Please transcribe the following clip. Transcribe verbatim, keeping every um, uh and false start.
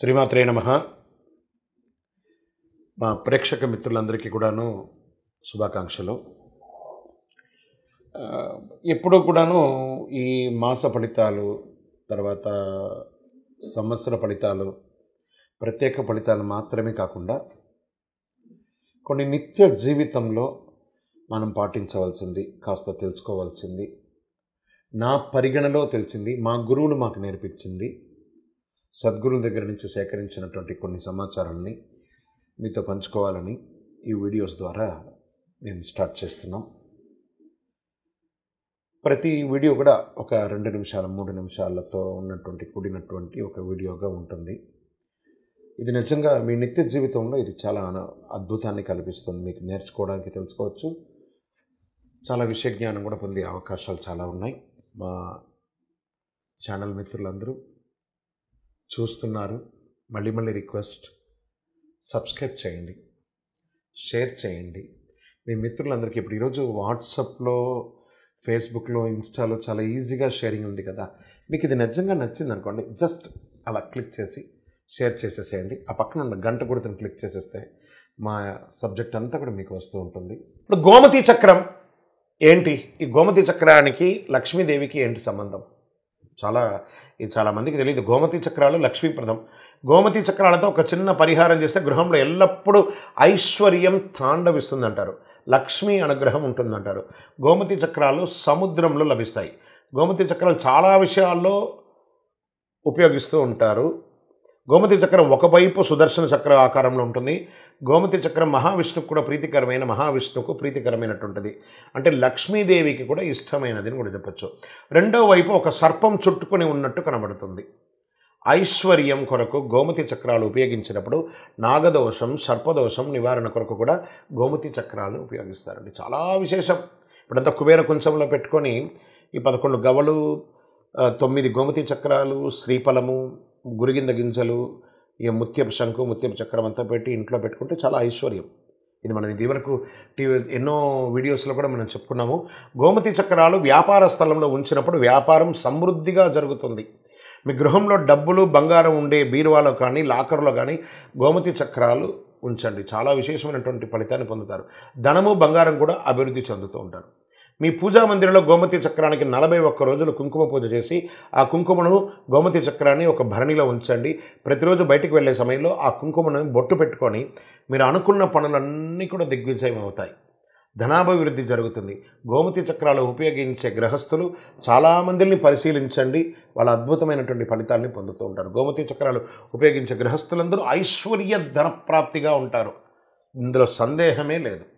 శ్రీమాత్రే నమః. మా ప్రేక్షక మిత్రులందరికీ కూడాను శుభాకాంక్షలు. ఎప్పుడూ కూడాను ఈ మాస ఫలితాలు, తర్వాత సంవత్సర ఫలితాలు, ప్రత్యేక ఫలితాలు మాత్రమే కాకుండా కొన్ని నిత్య జీవితంలో మనం పాటించవలసింది, కాస్త తెలుసుకోవాల్సింది, నా పరిగణలో తెలిసింది, మా గురువులు మాకు నేర్పించింది, సద్గురువుల దగ్గర నుంచి సేకరించినటువంటి కొన్ని సమాచారాన్ని మీతో పంచుకోవాలని ఈ వీడియోస్ ద్వారా నేను స్టార్ట్ చేస్తున్నాం. ప్రతి వీడియో కూడా ఒక రెండు నిమిషాల మూడు నిమిషాలతో ఉన్నటువంటి కూడినటువంటి ఒక వీడియోగా ఉంటుంది. ఇది నిజంగా మీ నిత్య జీవితంలో ఇది చాలా అద్భుతాన్ని కల్పిస్తుంది. మీకు నేర్చుకోవడానికి, తెలుసుకోవచ్చు, చాలా విషయ జ్ఞానం కూడా పొందే అవకాశాలు చాలా ఉన్నాయి. మా ఛానల్ మిత్రులందరూ చూస్తున్నారు. మళ్ళీ మళ్ళీ రిక్వెస్ట్, సబ్స్క్రైబ్ చేయండి, షేర్ చేయండి. మీ మిత్రులందరికీ ఇప్పుడు ఈరోజు వాట్సాప్లో, ఫేస్బుక్లో, ఇన్స్టాలో చాలా ఈజీగా షేరింగ్ ఉంది కదా. మీకు ఇది నిజంగా నచ్చింది అనుకోండి, జస్ట్ అలా క్లిక్ చేసి షేర్ చేసేసేయండి. ఆ పక్కన ఉన్న గంట గుర్తుని క్లిక్ చేసేస్తే మా సబ్జెక్ట్ అంతా కూడా మీకు వస్తూ ఉంటుంది. ఇప్పుడు గోమతి చక్రం ఏంటి? ఈ గోమతి చక్రానికి లక్ష్మీదేవికి ఏంటి సంబంధం? చాలా ఇది చాలామందికి తెలియదు. గోమతి చక్రాలు లక్ష్మీప్రదం. గోమతి చక్రాలతో ఒక చిన్న పరిహారం చేస్తే గృహంలో ఎల్లప్పుడూ ఐశ్వర్యం తాండవిస్తుందంటారు, లక్ష్మీ అనుగ్రహం ఉంటుందంటారు. గోమతి చక్రాలు సముద్రంలో లభిస్తాయి. గోమతి చక్రాలు చాలా విషయాల్లో ఉపయోగిస్తూ ఉంటారు. గోమతి చక్రం ఒకవైపు సుదర్శన చక్ర ఆకారంలో ఉంటుంది. గోమతి చక్రం మహావిష్ణుకు కూడా ప్రీతికరమైన, మహావిష్ణువుకు ప్రీతికరమైనటువంటిది, అంటే లక్ష్మీదేవికి కూడా ఇష్టమైనది అని కూడా చెప్పచ్చు. రెండో వైపు ఒక సర్పం చుట్టుకొని ఉన్నట్టు కనబడుతుంది. ఐశ్వర్యం కొరకు గోమతి చక్రాలు ఉపయోగించినప్పుడు నాగదోషం, సర్పదోషం నివారణ కొరకు కూడా గోమతి చక్రాలు ఉపయోగిస్తారండి. చాలా విశేషం. ఇప్పుడంతా కుబేర కుంచంలో పెట్టుకొని ఈ పదకొండు గవలు, తొమ్మిది గోమతి చక్రాలు, శ్రీఫలము, గురిగింద గింజలు, ఈ ముత్యపు శంకు, ముత్యపు చక్రం అంతా పెట్టి ఇంట్లో పెట్టుకుంటే చాలా ఐశ్వర్యం. ఇది మనం ఇది వరకు టీవీ ఎన్నో వీడియోస్లో కూడా మనం చెప్పుకున్నాము. గోమతి చక్రాలు వ్యాపార స్థలంలో ఉంచినప్పుడు వ్యాపారం సమృద్ధిగా జరుగుతుంది. మీ గృహంలో డబ్బులు, బంగారం ఉండే బీరువాలో కానీ, లాకర్లో కానీ గోమతి చక్రాలు ఉంచండి. చాలా విశేషమైనటువంటి ఫలితాన్ని పొందుతారు. ధనము, బంగారం కూడా అభివృద్ధి చెందుతూ ఉంటారు. మీ పూజా మందిరంలో గోమతి చక్రానికి నలభై ఒక్క రోజులు కుంకుమ పూజ చేసి ఆ కుంకుమను, గోమతి చక్రాన్ని ఒక భరణిలో ఉంచండి. ప్రతిరోజు బయటికి వెళ్ళే సమయంలో ఆ కుంకుమను బొట్టు పెట్టుకొని మీరు అనుకున్న పనులన్నీ కూడా దిగ్విజయం అవుతాయి. ధనాభివృద్ధి జరుగుతుంది. గోమతి చక్రాలు ఉపయోగించే గృహస్థులు చాలామందిని పరిశీలించండి, వాళ్ళ అద్భుతమైనటువంటి ఫలితాలని పొందుతూ ఉంటారు. గోమతి చక్రాలు ఉపయోగించే గృహస్థులందరూ ఐశ్వర్య ధన ప్రాప్తిగా ఉంటారు. ఇందులో సందేహమే లేదు.